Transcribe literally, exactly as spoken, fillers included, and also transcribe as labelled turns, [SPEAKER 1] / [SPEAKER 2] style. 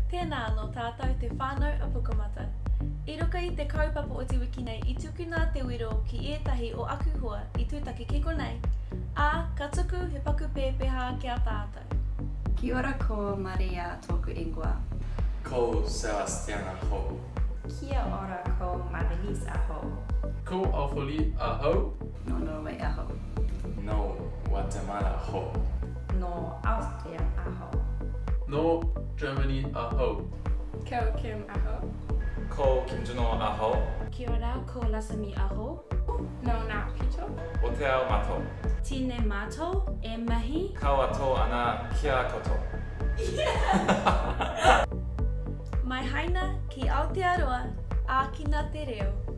[SPEAKER 1] Tēnā anō tātou te whānau a pukamata. I ruka i te kaupapa o Te Wiki nei i tukuna te wiro ki ētahi o aku hoa i tūtaki kiko nei, ā ka tuku he paku pēpeha ki a tātou.
[SPEAKER 2] Kia ora ko Maria tōku ingoa.
[SPEAKER 3] Ko Sebastian aho.
[SPEAKER 4] Kia ora ko Madeline aho.
[SPEAKER 5] Ko Aufoli aho.
[SPEAKER 2] No Norway aho.
[SPEAKER 3] No Guatemala aho.
[SPEAKER 4] No Austria aho.
[SPEAKER 5] No Germany aho.
[SPEAKER 4] Ko Kim aho.
[SPEAKER 6] Ko Kimjuno aho.
[SPEAKER 7] Kia ora ko Lasami aho.
[SPEAKER 4] No Ngā Pito.
[SPEAKER 6] Aotearoa mātou.
[SPEAKER 7] Tēnei mātou e mihi.
[SPEAKER 6] Kaua tō ana kia koto.
[SPEAKER 1] Mai haina ki Aotearoa, Ākina Te Reo.